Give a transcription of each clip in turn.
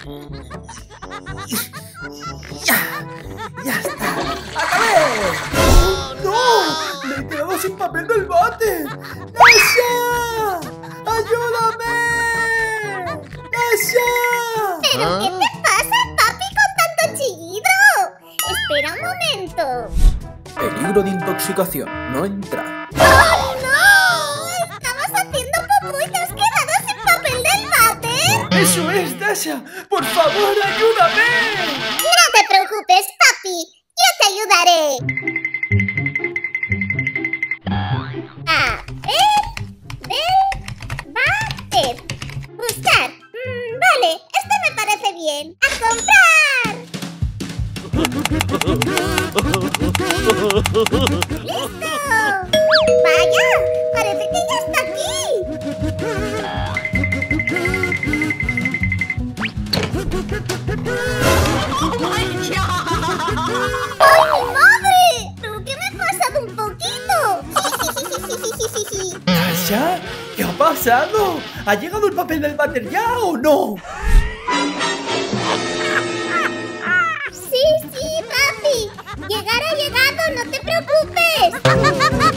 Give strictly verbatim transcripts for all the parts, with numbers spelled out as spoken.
¡Ya! ¡Ya está! ¡Acabé! ¡Oh, no! ¡Me he quedado sin papel del váter! ¡Dasha! ¡Ayúdame! ¡Dasha! ¿Pero qué te pasa, papi, con tanto chillido? Espera un momento. Peligro de intoxicación. No entra. ¡Oh, no! ¡Estabas haciendo popó y te has quedado sin papel del váter! ¡Eso es, Dasha! ¡Por favor, ayúdame! No te preocupes, papi. Yo te ayudaré. A ver, del váter. Buscar. Mm, vale, esto me parece bien. ¡A comprar! ¡Listo! ¡Vaya! Parece que ya está aquí. ¡Ay, mi madre! Creo que me he pasado un poquito. ¿Dasha? ¿Qué ha pasado? ¿Ha llegado el papel del váter ya o no? Sí, sí, papi. Llegar ha llegado, no te preocupes.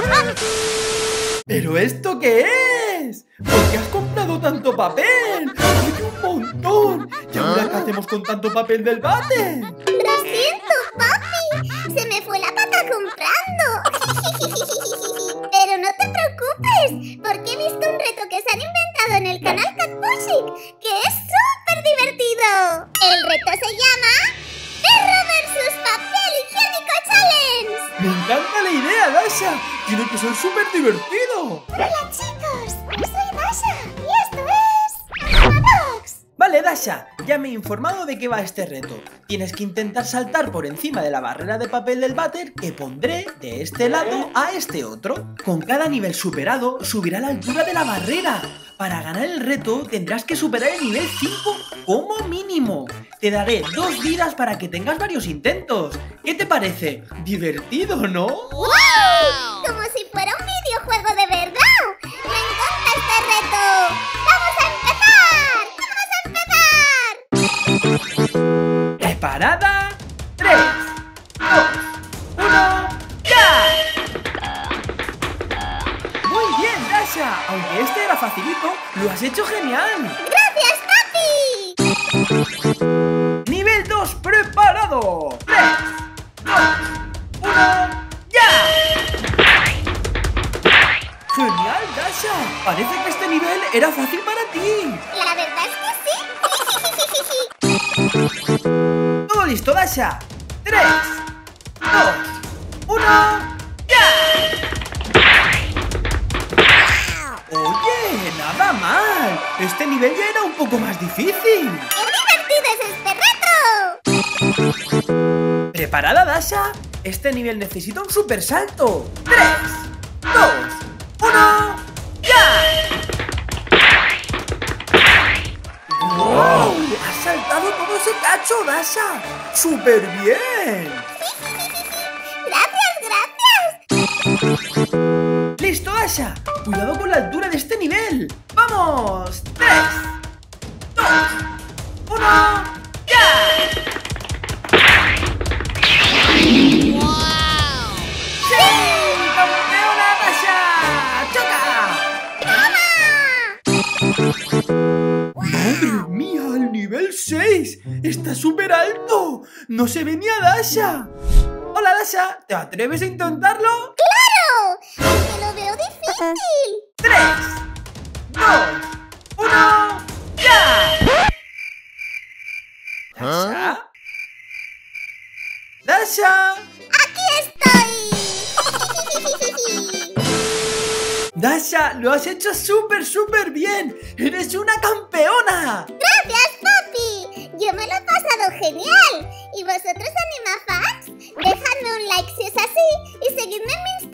¿Pero esto qué es? ¿Por qué has comprado tanto papel? ¡Hay un montón! ¿Y ahora qué hacemos con tanto papel del váter? Lo siento, papi. Se me fue la pata comprando. Pero no te preocupes, porque he visto un reto que se han inventado en el canal Catpushik, que es súper divertido. El reto se llama Perro versus Papel Higiénico Challenge. ¡Me encanta la idea, Dasha! ¡Tiene que ser súper divertido! Hola, chicos. Soy Dasha y esto es Animadox. Vale, Dasha, ya me he informado de qué va este reto. Tienes que intentar saltar por encima de la barrera de papel del váter que pondré de este lado a este otro. Con cada nivel superado, subirá la altura de la barrera. Para ganar el reto tendrás que superar el nivel cinco como mínimo. Te daré dos vidas para que tengas varios intentos. ¿Qué te parece? Divertido, ¿no? ¡Wow! Como si fuera un videojuego de verdad. Me encanta este reto. ¡Vamos a empezar! ¡Vamos a empezar! ¿Preparada? tres, dos, uno, ¡ya! Muy bien, Dasha. Aunque este era facilito, lo has hecho genial. ¡Gracias, papi! Nivel dos preparado. tres, dos, uno, ¡ya! Genial, Dasha. Parece que este nivel era fácil para ti. La verdad es que sí. Todo listo, Dasha. tres, dos, uno, ¡ya! Oye, nada mal. Este nivel ya era un poco más difícil. ¡Qué divertido es este reto! ¿Preparada, Dasha? Este nivel necesita un super salto. tres, dos, uno, ¡ya! ¡Wow! ¡Has saltado todo ese cacho, Dasha! ¡Súper bien! ¡Gracias, gracias! ¡Listo, Dasha! ¡Cuidado con la altura de este nivel! ¡Vamos! tres, dos, uno, ¡ya! ¡Sí! ¡Campeona, Dasha! ¡Choca! ¡Madre mía! ¡El nivel seis! ¡Está súper alto! ¡No se ve ni a Dasha! ¡Hola, Dasha! ¿Te atreves a intentarlo? ¡Claro! ¡Aunque lo veo difícil! tres, dos, uno, ¡ya! ¿Dasha? ¡Dasha! ¡Aquí estoy! ¡Dasha! ¡Lo has hecho súper, súper bien! ¡Eres una campeona! ¡Gracias, papi! Yo me lo he pasado genial. ¿Y vosotros, animafans? Dejadme un like si es así y seguidme en mi Instagram.